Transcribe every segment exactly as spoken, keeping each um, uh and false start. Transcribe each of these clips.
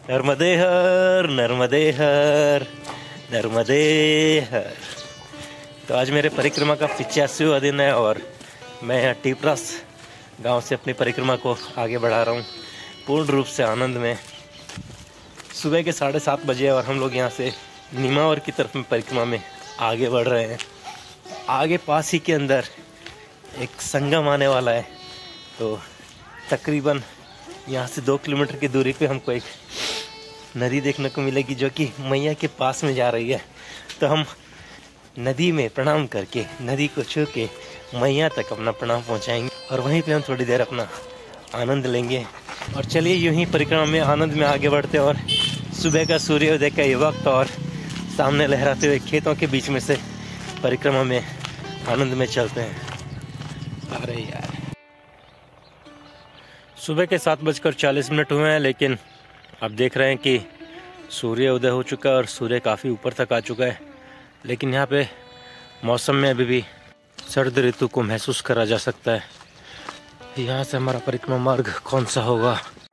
नर्मदे हर नर्मदे हर नर्मदे हर। तो आज मेरे परिक्रमा का पिचासीवां दिन है और मैं यहाँ टीपरास गांव से अपनी परिक्रमा को आगे बढ़ा रहा हूँ पूर्ण रूप से आनंद में। सुबह के साढ़े सात बजे और हम लोग यहाँ से नीमावर की तरफ में परिक्रमा में आगे बढ़ रहे हैं। आगे पास ही के अंदर एक संगम आने वाला है, तो तकरीबन यहाँ से दो किलोमीटर की दूरी पे हमको एक नदी देखने को मिलेगी जो कि मैया के पास में जा रही है। तो हम नदी में प्रणाम करके, नदी को छू के मैया तक अपना प्रणाम पहुँचाएंगे और वहीं पे हम थोड़ी देर अपना आनंद लेंगे। और चलिए यूं ही परिक्रमा में आनंद में आगे बढ़ते और सुबह का सूर्योदय का ये वक्त और सामने लहराते हुए खेतों के बीच में से परिक्रमा में आनंद में चलते हैं। अरे यार, सुबह के सात बजकर चालीस मिनट हुए हैं, लेकिन आप देख रहे हैं कि सूर्य उदय हो चुका है और सूर्य काफ़ी ऊपर तक आ चुका है। लेकिन यहाँ पे मौसम में अभी भी सर्द ऋतु को महसूस करा जा सकता है। यहाँ से हमारा परिक्रमा मार्ग कौन सा होगा?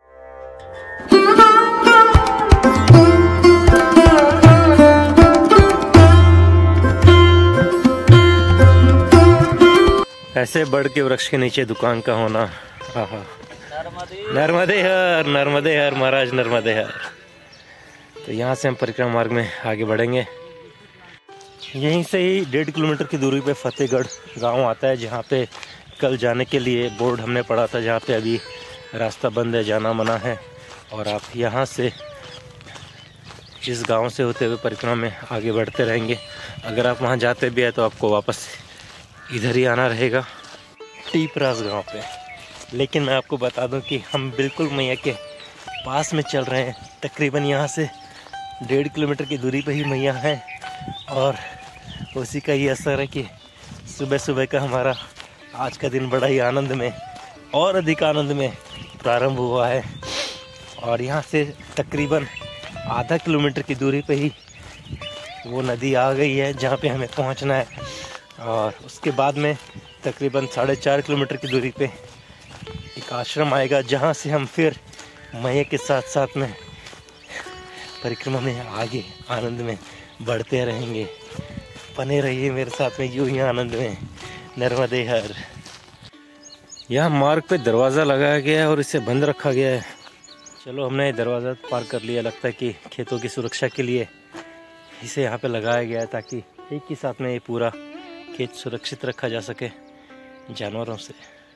ऐसे बड़ के वृक्ष के नीचे दुकान का होना। आहा, नर्मदे हर नर्मदे हर महाराज नर्मदे हर। तो यहाँ से हम परिक्रमा मार्ग में आगे बढ़ेंगे। यहीं से ही डेढ़ किलोमीटर की दूरी पे फतेहगढ़ गांव आता है, जहाँ पे कल जाने के लिए बोर्ड हमने पढ़ा था, जहाँ पे अभी रास्ता बंद है, जाना मना है। और आप यहाँ से इस गांव से होते हुए परिक्रमा में आगे बढ़ते रहेंगे। अगर आप वहाँ जाते भी हैं तो आपको वापस इधर ही आना रहेगा टीपरास गांव पे। लेकिन मैं आपको बता दूं कि हम बिल्कुल मैया के पास में चल रहे हैं। तकरीबन यहाँ से डेढ़ किलोमीटर की दूरी पे ही मैया है और उसी का ये असर है कि सुबह सुबह का हमारा आज का दिन बड़ा ही आनंद में और अधिक आनंद में प्रारंभ हुआ है। और यहाँ से तकरीबन आधा किलोमीटर की दूरी पे ही वो नदी आ गई है जहाँ पे हमें पहुँचना है। और उसके बाद में तकरीबन साढ़े चार किलोमीटर की दूरी पे एक आश्रम आएगा, जहाँ से हम फिर मैया के साथ साथ में परिक्रमा में आगे आनंद में बढ़ते रहेंगे। बने रहिए मेरे साथ में यूं ही आनंद में। नर्मदे हर। यहाँ मार्ग पे दरवाज़ा लगाया गया है और इसे बंद रखा गया है। चलो, हमने दरवाज़ा पार कर लिया। लगता है कि खेतों की सुरक्षा के लिए इसे यहाँ पे लगाया गया है, ताकि एक ही साथ में ये पूरा खेत सुरक्षित रखा जा सके जानवरों से।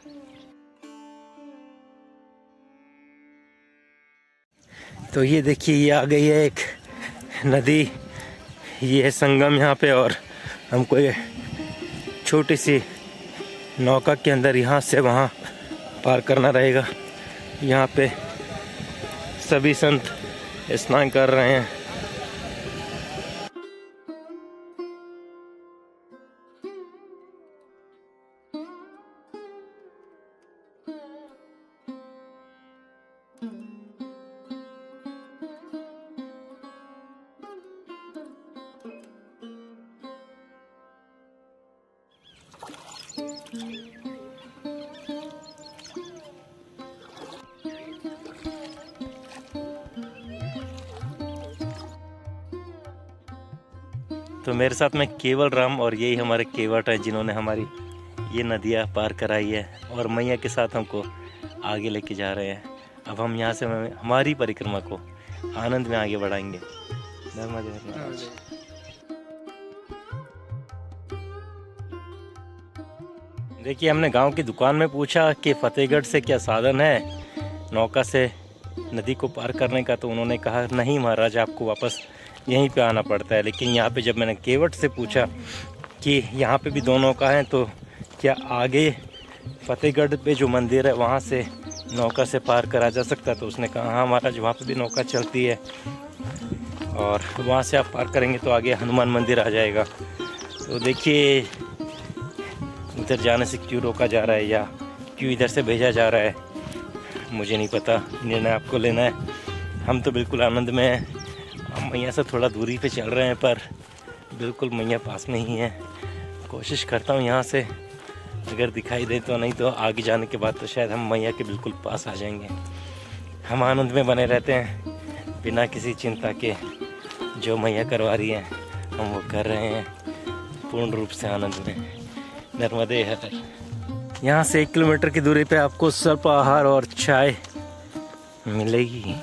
तो ये देखिए, ये आ गई है एक नदी, ये है संगम यहाँ पे। और हमको ये छोटी सी नौका के अंदर यहाँ से वहाँ पार करना रहेगा। यहाँ पे सभी संत स्नान कर रहे हैं। तो मेरे साथ में केवल राम और यही हमारे केवट है, जिन्होंने हमारी ये नदियाँ पार कराई है और मैया के साथ हमको आगे लेके जा रहे हैं। अब हम यहाँ से हमारी परिक्रमा को आनंद में आगे बढ़ाएंगे। देखिए, हमने गांव की दुकान में पूछा कि फतेहगढ़ से क्या साधन है नौका से नदी को पार करने का, तो उन्होंने कहा नहीं महाराज, आपको वापस यहीं पे आना पड़ता है। लेकिन यहाँ पे जब मैंने केवट से पूछा कि यहाँ पे भी दो नौका हैं, तो क्या आगे फतेहगढ़ पे जो मंदिर है वहाँ से नौका से पार करा जा सकता है, तो उसने कहा हाँ महाराज, वहाँ पे भी नौका चलती है और वहाँ से आप पार करेंगे तो आगे हनुमान मंदिर आ जाएगा। तो देखिए, इधर जाने से क्यों रोका जा रहा है या क्यों इधर से भेजा जा रहा है, मुझे नहीं पता, निर्णय आपको लेना है। हम तो बिल्कुल आनंद में हैं। हम मैया से थोड़ा दूरी पे चल रहे हैं, पर बिल्कुल मैया पास में ही है। कोशिश करता हूँ यहाँ से अगर दिखाई दे तो, नहीं तो आगे जाने के बाद तो शायद हम मैया के बिल्कुल पास आ जाएंगे। हम आनंद में बने रहते हैं, बिना किसी चिंता के जो मैया करवा रही है हम वो कर रहे हैं पूर्ण रूप से आनंद में। नर्मदे हर। यहाँ से एक किलोमीटर की दूरी पे आपको स्वल्प आहार और चाय मिलेगी।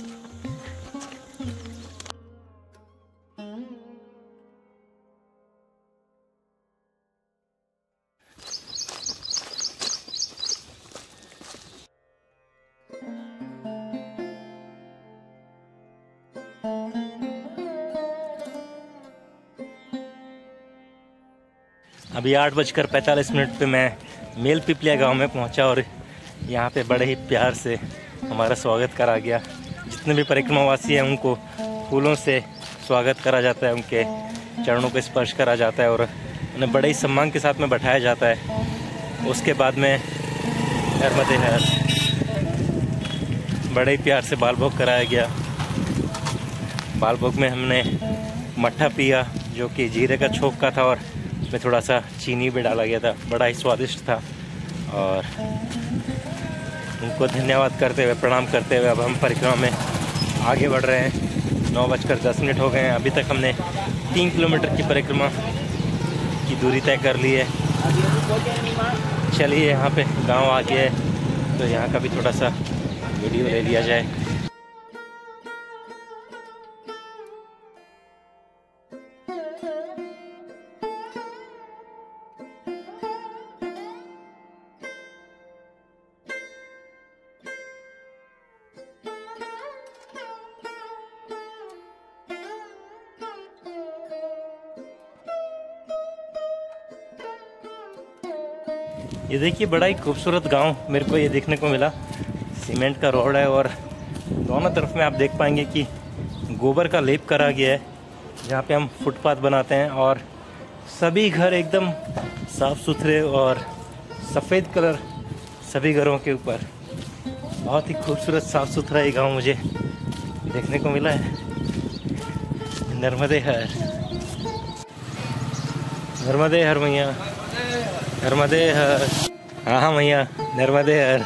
अभी आठ बजकर पैंतालीस मिनट पे मैं मेल पिपलिया गांव में पहुंचा और यहाँ पे बड़े ही प्यार से हमारा स्वागत करा गया। जितने भी परिक्रमावासी हैं उनको फूलों से स्वागत करा जाता है, उनके चरणों को स्पर्श करा जाता है और उन्हें बड़े ही सम्मान के साथ में बैठाया जाता है। उसके बाद में नर्मदे हर बड़े ही प्यार से बाल भोग कराया गया। बाल भोग में हमने मट्ठा पिया जो कि जीरे का छोंक का था और उसमें थोड़ा सा चीनी भी डाला गया था। बड़ा ही स्वादिष्ट था और उनको धन्यवाद करते हुए, प्रणाम करते हुए अब हम परिक्रमा में आगे बढ़ रहे हैं। नौ बजकर दस मिनट हो गए हैं। अभी तक हमने तीन किलोमीटर की परिक्रमा की दूरी तय कर ली है। चलिए यहाँ पे गांव आ गया है तो यहाँ का भी थोड़ा सा वीडियो ले लिया जाए। ये देखिए बड़ा ही खूबसूरत गांव मेरे को ये देखने को मिला। सीमेंट का रोड है और दोनों तरफ में आप देख पाएंगे कि गोबर का लेप करा गया है जहाँ पे हम फुटपाथ बनाते हैं और सभी घर एकदम साफ सुथरे और सफ़ेद कलर सभी घरों के ऊपर। बहुत ही खूबसूरत साफ सुथरा ये गांव मुझे देखने को मिला है। नर्मदे हर, नर्मदे हर मैया, नर्मदे हर। हाँ हाँ मैया, नर्मदे हर।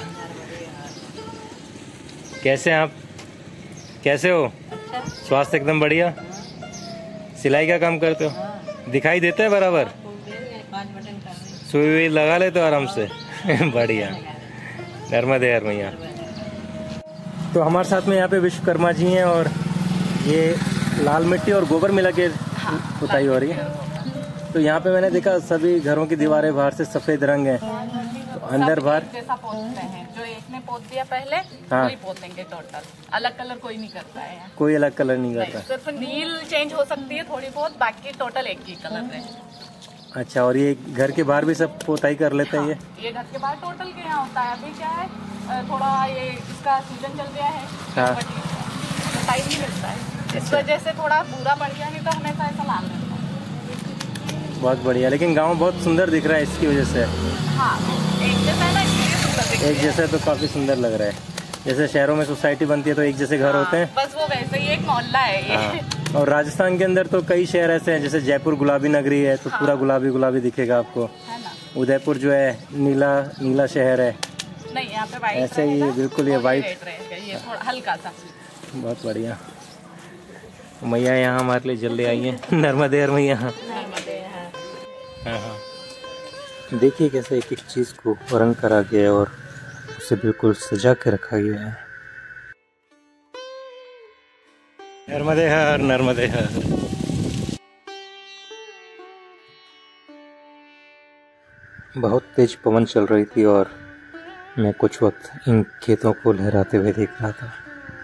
कैसे हैं आप? कैसे हो? अच्छा। स्वास्थ्य एकदम बढ़िया। सिलाई का काम करते हो? हाँ। दिखाई देता है बराबर? सुई हुई लगा लेते हो आराम से? बढ़िया। नर्मदे हर मैया। तो हमारे साथ में यहाँ पे विश्वकर्मा जी हैं और ये लाल मिट्टी और गोबर मिला के पुताई हो रही है। तो यहाँ पे मैंने देखा सभी घरों की दीवारें बाहर से सफेद रंग है, तो अंदर बाहर जैसा पोतते हैं। जो एक ने पोत दिया पहले, हाँ, वही पोतेंगे टोटल। अलग कलर कोई नहीं करता है यहाँ। कोई अलग कलर नहीं करता। सिर्फ नील चेंज हो सकती है थोड़ी बहुत, बाकी टोटल एक ही कलर है। अच्छा, और ये घर के बाहर भी सब पोताई कर लेते हैं? हाँ, ये ये घर के बाहर टोटल के यहाँ होता है। अभी क्या है, थोड़ा ये इसका सीजन चल गया है, हाँ, टाइम नहीं मिलता है, इस वजह से थोड़ा बुरा पड़ गया, नहीं तो हमेशा ऐसा लाल रहता है। बहुत बढ़िया। लेकिन गांव बहुत सुंदर दिख रहा है इसकी वजह से। हाँ, एक जैसा है ना, इसलिए सुंदर दिख रहा है। एक जैसा तो काफी सुंदर लग रहा है। जैसे शहरों में सोसाइटी बनती है तो एक जैसे घर हाँ, होते हैं, बस वो वैसे ही एक मोहल्ला है ये। हाँ। और राजस्थान के अंदर तो कई शहर ऐसे हैं, जैसे जयपुर गुलाबी नगरी है तो हाँ, पूरा गुलाबी गुलाबी दिखेगा आपको, है ना। उदयपुर जो है नीला नीला शहर है। नहीं, यहाँ पे वाइट ऐसे ही बिल्कुल ये वाइट, ये थोड़ा हल्का सा। बहुत बढ़िया। मैया यहाँ हमारे लिए जल्दी आई है। नर्मदे हर मैया। हाँ हाँ, देखिए कैसे एक एक चीज़ को रंग करा गया है और उसे बिल्कुल सजा के रखा गया है। नर्मदे हर, नर्मदे हर। बहुत तेज पवन चल रही थी और मैं कुछ वक्त इन खेतों को लहराते हुए देख रहा था।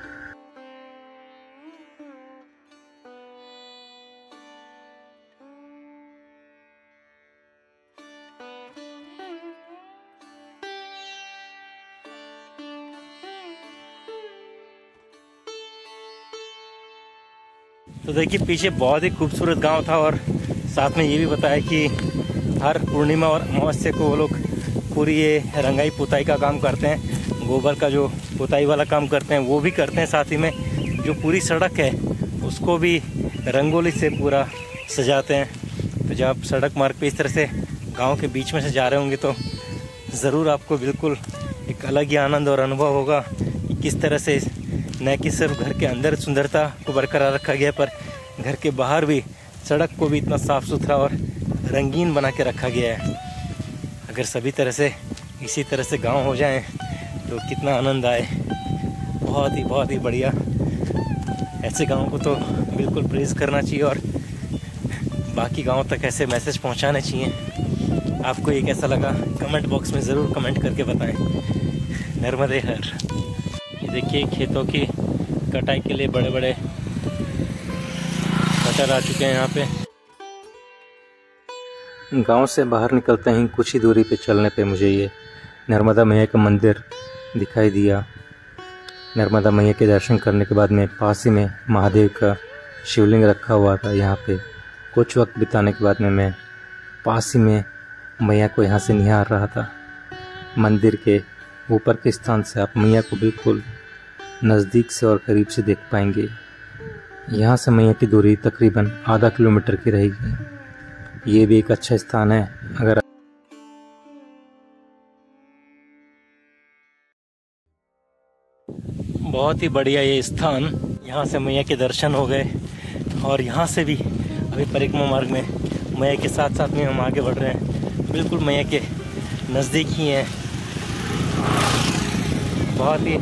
तो देखिए पीछे बहुत ही खूबसूरत गांव था और साथ में ये भी बताया कि हर पूर्णिमा और अमावस्या को वो लोग पूरी ये रंगाई पुताई का काम करते हैं। गोबर का जो पुताई वाला काम करते हैं वो भी करते हैं, साथ ही में जो पूरी सड़क है उसको भी रंगोली से पूरा सजाते हैं। तो जब आप सड़क मार्ग पे इस तरह से गांव के बीच में से जा रहे होंगे तो ज़रूर आपको बिल्कुल एक अलग ही आनंद और अनुभव होगा कि किस तरह से न कि सिर्फ घर के अंदर सुंदरता को बरकरार रखा गया, पर घर के बाहर भी सड़क को भी इतना साफ सुथरा और रंगीन बना के रखा गया है। अगर सभी तरह से इसी तरह से गांव हो जाएं तो कितना आनंद आए। बहुत ही बहुत ही बढ़िया। ऐसे गांव को तो बिल्कुल प्रेज़ करना चाहिए और बाकी गांव तक ऐसे मैसेज पहुंचाने चाहिए। आपको ये कैसा लगा कमेंट बॉक्स में ज़रूर कमेंट करके बताएं। नर्मदे हर। ये देखिए खेतों की कटाई के लिए बड़े बड़े कटर आ चुके हैं यहाँ पे। गांव से बाहर निकलते ही कुछ ही दूरी पे चलने पे मुझे ये नर्मदा मैया का मंदिर दिखाई दिया। नर्मदा मैया के दर्शन करने के बाद में पास ही में महादेव का शिवलिंग रखा हुआ था। यहाँ पे कुछ वक्त बिताने के बाद में मैं पास ही में मैया को यहाँ से निहार रहा था। मंदिर के ऊपर के स्थान से आप मैया को बिल्कुल नज़दीक से और करीब से देख पाएंगे। यहाँ से मैया की दूरी तकरीबन आधा किलोमीटर की रहेगी। ये भी एक अच्छा स्थान है। अगर बहुत ही बढ़िया ये स्थान, यहाँ से मैया के दर्शन हो गए और यहाँ से भी अभी परिक्रमा मार्ग में मैया के साथ साथ में हम आगे बढ़ रहे हैं। बिल्कुल मैया के नज़दीक ही हैं। बहुत ही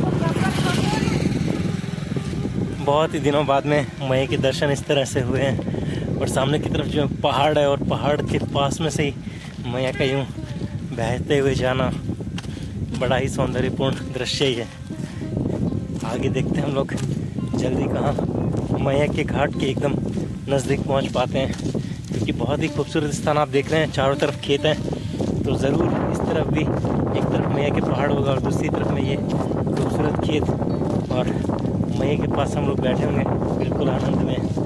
बहुत ही दिनों बाद में मैया के दर्शन इस तरह से हुए हैं और सामने की तरफ जो पहाड़ है और पहाड़ के पास में से ही मैया का यूँ बहते हुए जाना बड़ा ही सौंदर्यपूर्ण दृश्य ही है। आगे देखते हैं हम लोग जल्दी कहाँ मैया के घाट के एकदम नज़दीक पहुंच पाते हैं, क्योंकि बहुत ही खूबसूरत स्थान आप देख रहे हैं। चारों तरफ खेत हैं, तो ज़रूर इस तरफ भी एक तरफ मैया के पहाड़ होगा और दूसरी तरफ में ये खूबसूरत खेत और मैया के पास हम लोग बैठे होंगे बिल्कुल आनंद में।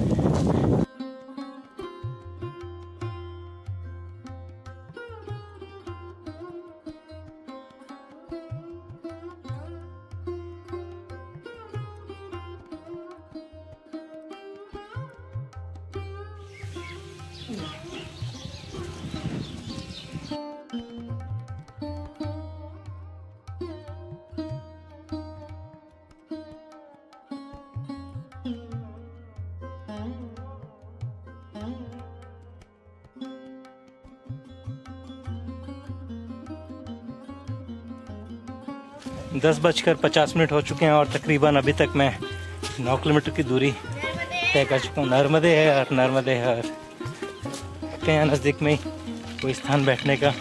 दस बजकर पचास मिनट हो चुके हैं और तकरीबन अभी तक मैं नौ किलोमीटर की दूरी तय कर चुका हूँ। नर्मदे है और नर्मदे हर यहाँ नज़दीक में ही कोई स्थान बैठने का।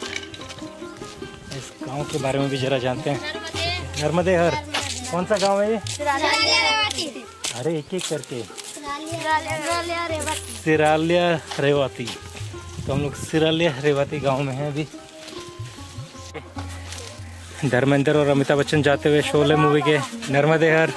इस गांव के बारे में भी ज़रा जानते हैं। नर्मदे हर कौन सा गांव है ये? अरे एक एक करके। सिरालिया रेवाती। तो हम लोग सिरालिया रेवाती गांव में हैं अभी। धर्मेंद्र और अमिताभ बच्चन जाते हुए शोले मूवी के नर्मदे हर।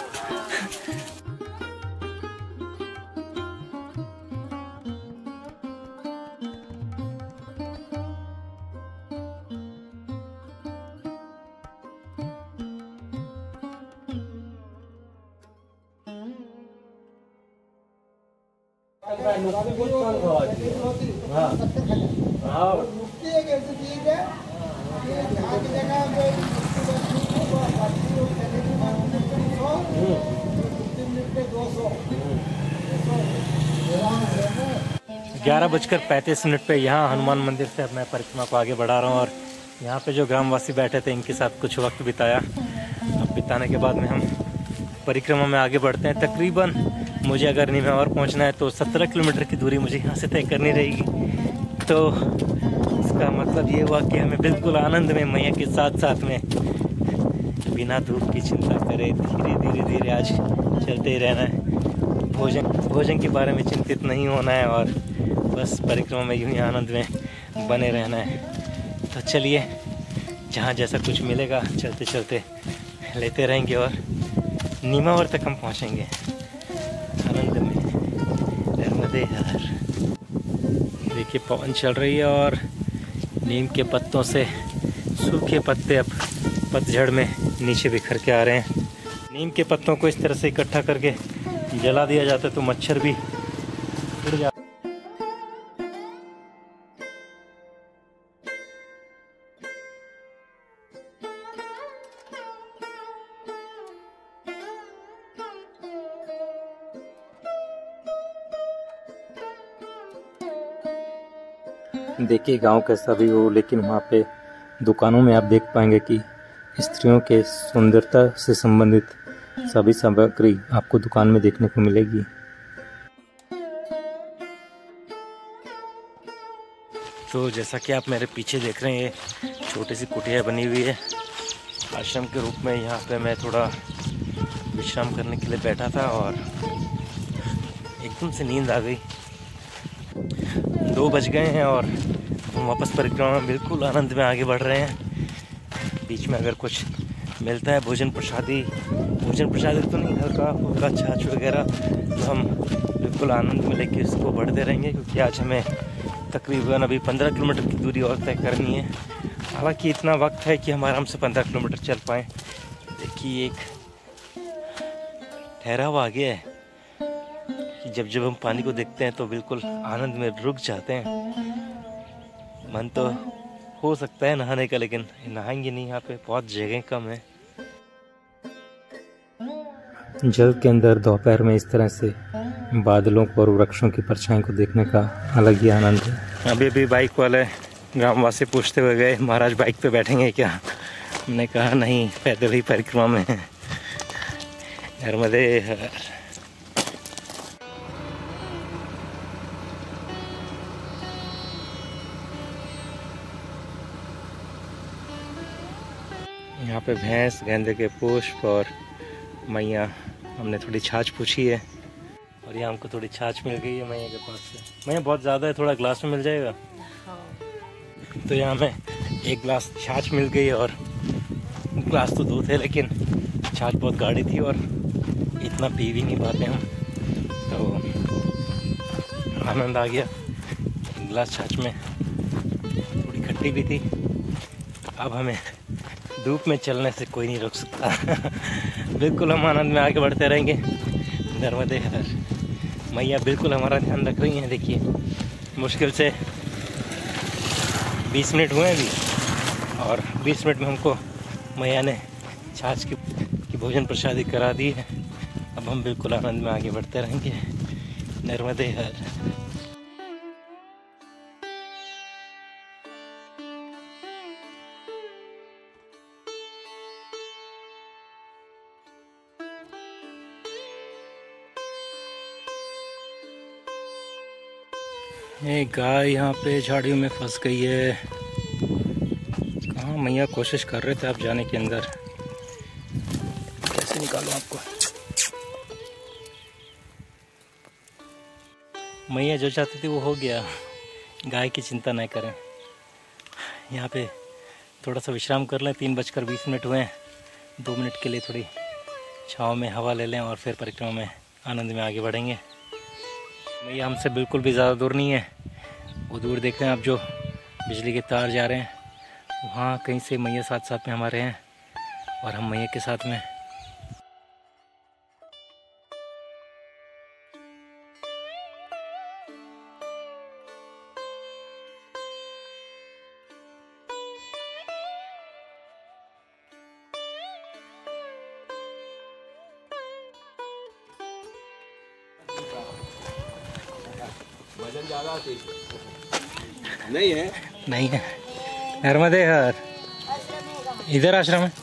ग्यारह बजकर पैंतीस मिनट पे यहाँ हनुमान मंदिर से अब मैं परिक्रमा को आगे बढ़ा रहा हूँ और यहाँ पे जो ग्रामवासी बैठे थे इनके साथ कुछ वक्त बिताया। अब बिताने के बाद में हम परिक्रमा में आगे बढ़ते हैं। तकरीबन मुझे अगर नीमहौर पहुँचना है तो सत्रह किलोमीटर की दूरी मुझे यहाँ से तय करनी रहेगी। तो इसका मतलब ये हुआ कि हमें बिल्कुल आनंद में मैया के साथ साथ में बिना धूप की चिंता करे धीरे धीरे धीरे आज चलते ही रहना है। भोजन भोजन के बारे में चिंतित नहीं होना है और बस परिक्रमा में यूं ही आनंद में बने रहना है। तो चलिए जहाँ जैसा कुछ मिलेगा चलते चलते लेते रहेंगे और नीमावर तक हम पहुँचेंगे आनंद में। नर्मदे हर। देखिए पवन चल रही है और नीम के पत्तों से सूखे पत्ते अब पतझड़ में नीचे बिखर के आ रहे हैं। नीम के पत्तों को इस तरह से इकट्ठा करके जला दिया जाता है तो मच्छर भी उड़ जाता है। देखिए गांव कैसा भी हो, लेकिन वहाँ पे दुकानों में आप देख पाएंगे कि स्त्रियों के सुंदरता से संबंधित सभी सामग्री आपको दुकान में देखने को मिलेगी। तो जैसा कि आप मेरे पीछे देख रहे हैं, ये छोटी सी कुटिया बनी हुई है आश्रम के रूप में। यहाँ पे मैं थोड़ा विश्राम करने के लिए बैठा था और एकदम से नींद आ गई। दो बज गए हैं और हम वापस परिक्रमा में बिल्कुल आनंद में आगे बढ़ रहे हैं। बीच में अगर कुछ मिलता है भोजन प्रसादी, भोजन प्रसादी तो नहीं, हल्का फुल्का छाछ वगैरह, तो हम बिल्कुल आनंद में लेके इसको बढ़ते रहेंगे, क्योंकि आज हमें तकरीबन अभी पंद्रह किलोमीटर की दूरी और तय करनी है। हालांकि इतना वक्त है कि हम आराम से पंद्रह किलोमीटर चल पाएँ। देखिए एक ठहराव आ गया है कि जब जब हम पानी को देखते हैं तो बिल्कुल आनंद में रुक जाते हैं। मन तो हो सकता है नहाने का, लेकिन नहाएंगे नहीं, यहाँ पे बहुत जगह कम है। जल के अंदर दोपहर में इस तरह से बादलों को और वृक्षों की परछाई को देखने का अलग ही आनंद है। अभी अभी बाइक वाले ग्रामवासी पूछते हुए गए, महाराज बाइक पे बैठेंगे क्या? हमने कहा नहीं, पैदल ही परिक्रमा में है। नर्मदे हर। यहाँ पे भैंस, गेंदे के पुष्प और मैया, हमने थोड़ी छाछ पूछी है और यहाँ हमको थोड़ी छाछ मिल गई है मैया के पास से। मैया बहुत ज़्यादा है, थोड़ा ग्लास में मिल जाएगा? हाँ। तो यहाँ हमें एक गिलास छाछ मिल गई और ग्लास तो दो थे, लेकिन छाछ बहुत गाढ़ी थी और इतना पी भी नहीं पाते हम, तो आनंद आ गया। एक गिलास छाछ में थोड़ी खट्टी भी थी। अब हमें धूप में चलने से कोई नहीं रोक सकता। बिल्कुल हम आनंद में आगे बढ़ते रहेंगे। नर्मदे हर। मैया बिल्कुल हमारा ध्यान रख रही हैं। देखिए मुश्किल से बीस मिनट हुए हैं अभी, और बीस मिनट में हमको मैया ने छाछ की, की भोजन प्रसादी करा दी है। अब हम बिल्कुल आनंद में आगे बढ़ते रहेंगे। नर्मदे हर। एक गाय यहाँ पे झाड़ियों में फंस गई है। कहाँ मैया कोशिश कर रहे थे आप जाने के अंदर, कैसे निकालूं आपको? मैया जो चाहती थी वो हो गया, गाय की चिंता नहीं करें। यहाँ पे थोड़ा सा विश्राम कर लें। तीन बजकर बीस मिनट हुए हैं, दो मिनट के लिए थोड़ी छाँव में हवा ले लें और फिर परिक्रमा में आनंद में आगे बढ़ेंगे। मैया हमसे बिल्कुल भी ज़्यादा दूर नहीं है। वो दूर देख रहे हैं आप, जो बिजली के तार जा रहे हैं, वहाँ कहीं से मैया साथ साथ में हमारे हैं और हम मैया के साथ में। वजन ज़्यादा नहीं है, नहीं है। नर्मदे हर। इधर आश्रम है।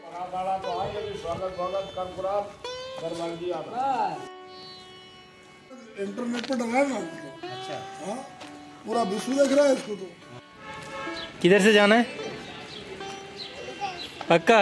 इंटरनेट पर डला ना। अच्छा। हाँ, पूरा विश्व देख रहा है इसको। तो किधर से जाना है? पक्का?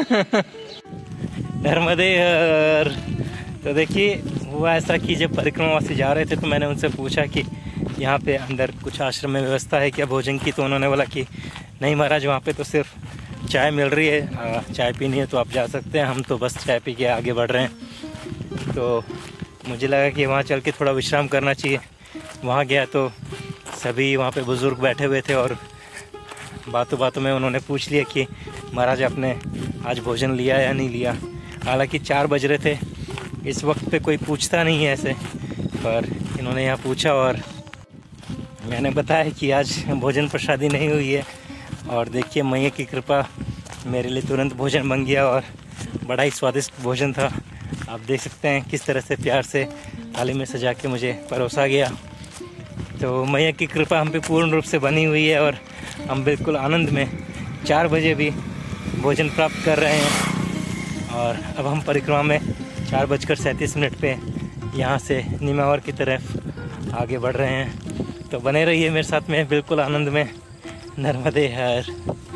नर्मदे हर। तो देखिए हुआ ऐसा कि जब परिक्रमावासी जा रहे थे तो मैंने उनसे पूछा कि यहाँ पे अंदर कुछ आश्रम में व्यवस्था है क्या भोजन की? तो उन्होंने बोला कि नहीं महाराज, वहाँ पे तो सिर्फ चाय मिल रही है, आ, चाय पीनी है तो आप जा सकते हैं, हम तो बस चाय पी के आगे बढ़ रहे हैं। तो मुझे लगा कि वहाँ चल के थोड़ा विश्राम करना चाहिए। वहाँ गया तो सभी वहाँ पे बुज़ुर्ग बैठे हुए थे और बातों बातों में उन्होंने पूछ लिया कि महाराज आपने आज भोजन लिया या नहीं लिया। हालांकि चार बज रहे थे, इस वक्त पे कोई पूछता नहीं है ऐसे, पर इन्होंने यहाँ पूछा और मैंने बताया कि आज भोजन प्रसादी नहीं हुई है। और देखिए मैया की कृपा, मेरे लिए तुरंत भोजन बन गया और बड़ा ही स्वादिष्ट भोजन था। आप देख सकते हैं किस तरह से प्यार से थाली में सजा के मुझे परोसा गया। तो मैया की कृपा हम पे पूर्ण रूप से बनी हुई है और हम बिल्कुल आनंद में चार बजे भी भोजन प्राप्त कर रहे हैं। और अब हम परिक्रमा में चार बजकर सैंतीस मिनट पे यहाँ से नीमावर की तरफ आगे बढ़ रहे हैं। तो बने रहिए मेरे साथ में बिल्कुल आनंद में। नर्मदे हर।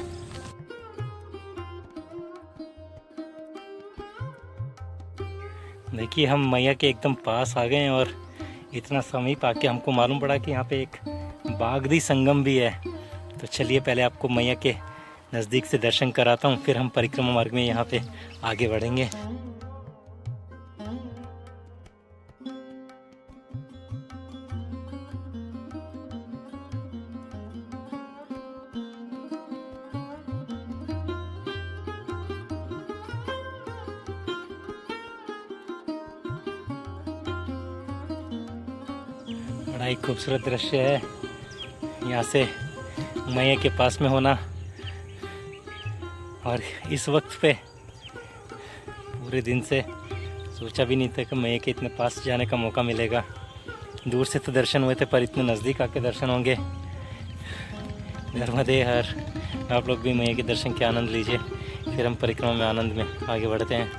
देखिए हम मैया के एकदम पास आ गए हैं और इतना समीप आके हमको मालूम पड़ा कि यहाँ पे एक बागदी संगम भी है। तो चलिए पहले आपको मैया के नज़दीक से दर्शन कराता हूँ, फिर हम परिक्रमा मार्ग में यहाँ पे आगे बढ़ेंगे। बड़ा ही खूबसूरत दृश्य है यहाँ से मैया के पास में होना। और इस वक्त पे पूरे दिन से सोचा भी नहीं था कि मैया के इतने पास जाने का मौका मिलेगा। दूर से तो दर्शन हुए थे पर इतने नज़दीक आके दर्शन होंगे। नर्मदे हर। आप लोग भी मैया के दर्शन के आनंद लीजिए, फिर हम परिक्रमा में आनंद में आगे बढ़ते हैं।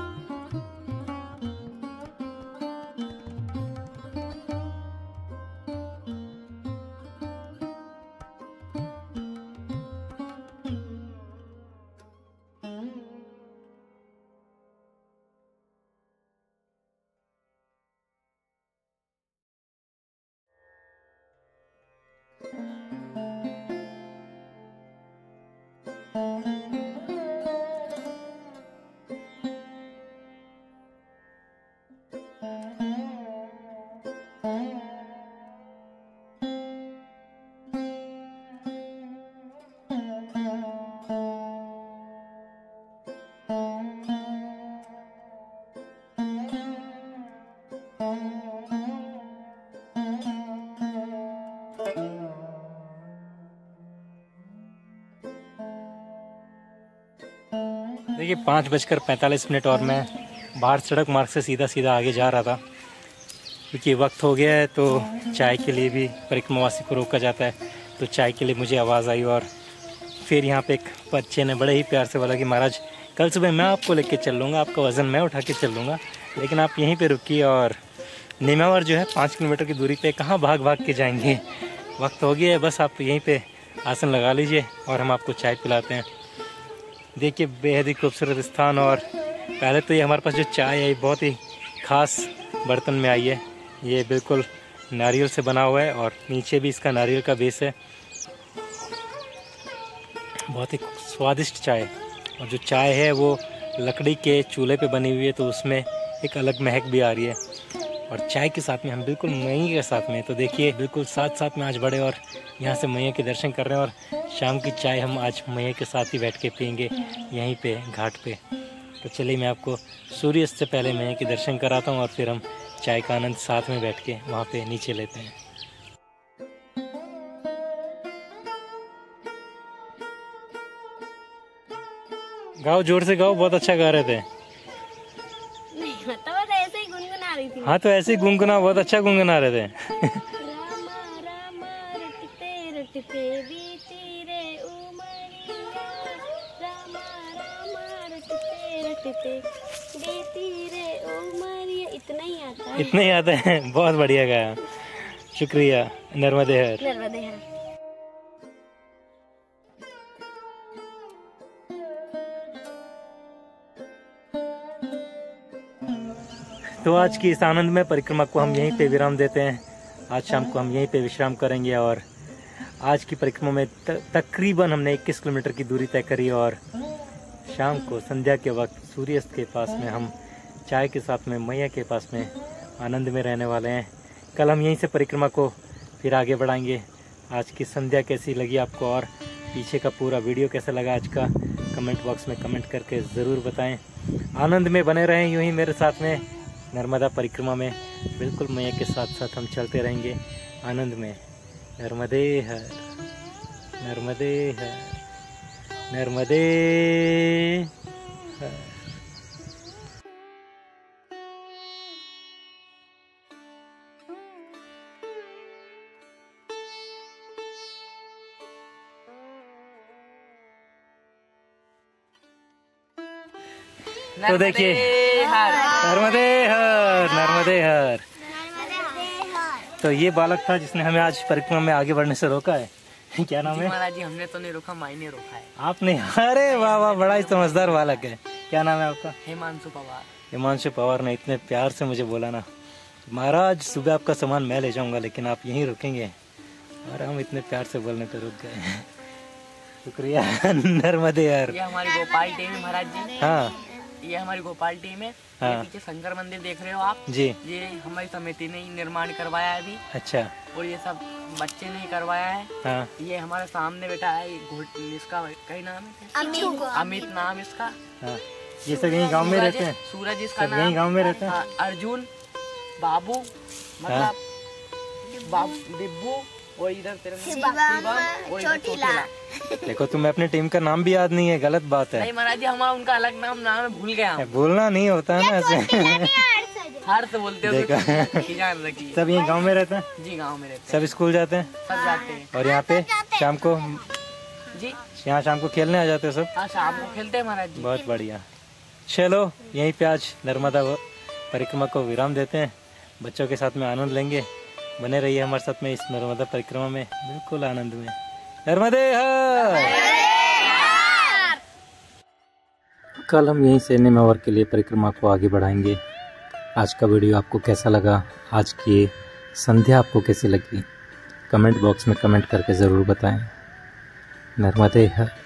देखिए पाँच बजकर पैंतालीस मिनट और मैं बाहर सड़क मार्ग से सीधा सीधा आगे जा रहा था क्योंकि वक्त हो गया है। तो चाय के लिए भी परिक्रमावासी को रोका जाता है। तो चाय के लिए मुझे आवाज़ आई और फिर यहाँ पे एक बच्चे ने बड़े ही प्यार से बोला कि महाराज कल सुबह मैं आपको लेके चल लूँगा, आपका वज़न मैं उठा के चल लूँगा, लेकिन आप यहीं पे रुकिए। और नीमावर जो है पाँच किलोमीटर की दूरी पे, कहाँ भाग भाग के जाएंगे, वक्त हो गया है, बस आप यहीं पे आसन लगा लीजिए और हम आपको चाय पिलाते हैं। देखिए बेहद ही खूबसूरत स्थान। और पहले तो ये हमारे पास जो चाय है बहुत ही ख़ास बर्तन में आई है। ये बिल्कुल नारियल से बना हुआ है और नीचे भी इसका नारियल का बेस है। बहुत ही स्वादिष्ट चाय। और जो चाय है वो लकड़ी के चूल्हे पे बनी हुई है, तो उसमें एक अलग महक भी आ रही है। और चाय के साथ में हम बिल्कुल मैया के साथ में, तो देखिए बिल्कुल साथ साथ में आज बढ़े और यहाँ से मैया के दर्शन कर रहे हैं। और शाम की चाय हम आज मैया के साथ ही बैठ के पियेंगे यहीं पे घाट पे। तो चलिए मैं आपको सूर्यास्त से पहले मैया के दर्शन कराता हूँ और फिर हम चाय का आनंद साथ में बैठ के वहाँ पे नीचे लेते हैं। गाओ, जोर से गाओ, बहुत अच्छा गा रहे थे। नहीं मतलब ऐसे ही गुनगुना रही थी। हाँ तो ऐसे ही गुनगुना, बहुत अच्छा गुनगुना रहे थे। रामा रामा रटते रटते बीती रे उमरिया, रामा रामा रटते रटते बीती रे उमरिया। इतना ही आता है। इतना ही आता है, बहुत बढ़िया गाया, शुक्रिया। नर्मदे हर। नर्मदे हर। तो आज की इस आनंदमय परिक्रमा को हम यहीं पे विराम देते हैं। आज शाम को हम यहीं पे विश्राम करेंगे और आज की परिक्रमा में तकरीबन हमने इक्कीस किलोमीटर की दूरी तय करी और शाम को संध्या के वक्त सूर्यास्त के पास में हम चाय के साथ में मैया के पास में आनंद में रहने वाले हैं। कल हम यहीं से परिक्रमा को फिर आगे बढ़ाएंगे। आज की संध्या कैसी लगी आपको और पीछे का पूरा वीडियो कैसा लगा आज का, कमेंट बॉक्स में कमेंट करके ज़रूर बताएं। आनंद में बने रहें यूँ ही मेरे साथ में नर्मदा परिक्रमा में। बिल्कुल मैया के साथ साथ हम चलते रहेंगे आनंद में। नर्मदे हर, नर्मदे हर, नर्मदे हर। तो देखिए नर्मदे हर नर्मदे हर। तो ये बालक था जिसने हमें आज परिक्रमा में आगे बढ़ने से रोका है। क्या नाम है? महाराज जी हमने तो नहीं रोका, माई ने रोका है। आपने? अरे वाह वाह, बड़ा ही समझदार बालक है। क्या नाम है आपका? हिमांशु पवार। हिमांशु पवार ने इतने प्यार से मुझे बोला ना, महाराज सुबह आपका सामान मैं ले जाऊंगा लेकिन आप यहीं रुकेंगे, और हम इतने प्यार से बोलने पे रुक गए। शुक्रिया नर्मदे यार। ये हमारी गोपाल टीम है महाराज जी। हाँ ये हमारी गोपाल टीम है। हाँ। ये पीछे शंकर मंदिर देख रहे हो आप जी, ये हमारी समिति ने निर्माण करवाया है अभी। अच्छा। और ये सब बच्चे ने करवाया है। हाँ ये हमारे सामने बैठा है, इसका कई नाम है, अमित अमित नाम इसका। हाँ, ये सब यही गांव में सूरज रहते हैं? सूरज इसका सब यही गांव में रहते हैं? हाँ, अर्जुन, बाबू, मतलब बाबू, डिब्बू, और इधर तेरे शिवम, और इधर चोटीला। देखो तुम्हें अपनी टीम का नाम भी याद नहीं है, गलत बात है। नहीं महाराज जी, हमारा उनका अलग नाम नाम है, भूल गया हम। बोलना नहीं होता है ना ऐसे। हर्ष बोलते हो देखा। तो जान रखिए। सब यही गांव में रहते हैं? जी गांव में रहते सब स्कूल जाते हैं? हैं, सब जाते हैं। और यहाँ पे शाम को, जी यहाँ शाम को खेलने आ जाते हो सब? हाँ शाम को खेलते हैं महाराज जी। बहुत बढ़िया। चलो यहीं पे आज नर्मदा परिक्रमा को विराम देते हैं, बच्चों के साथ में आनंद लेंगे। बने रहिए हमारे साथ में इस नर्मदा परिक्रमा में, बिल्कुल आनंद में। नर्मदे हर। कल हम यहीं से निमावर के लिए परिक्रमा को आगे बढ़ाएंगे। आज का वीडियो आपको कैसा लगा, आज की संध्या आपको कैसी लगी, कमेंट बॉक्स में कमेंट करके ज़रूर बताएं। नर्मदे हर।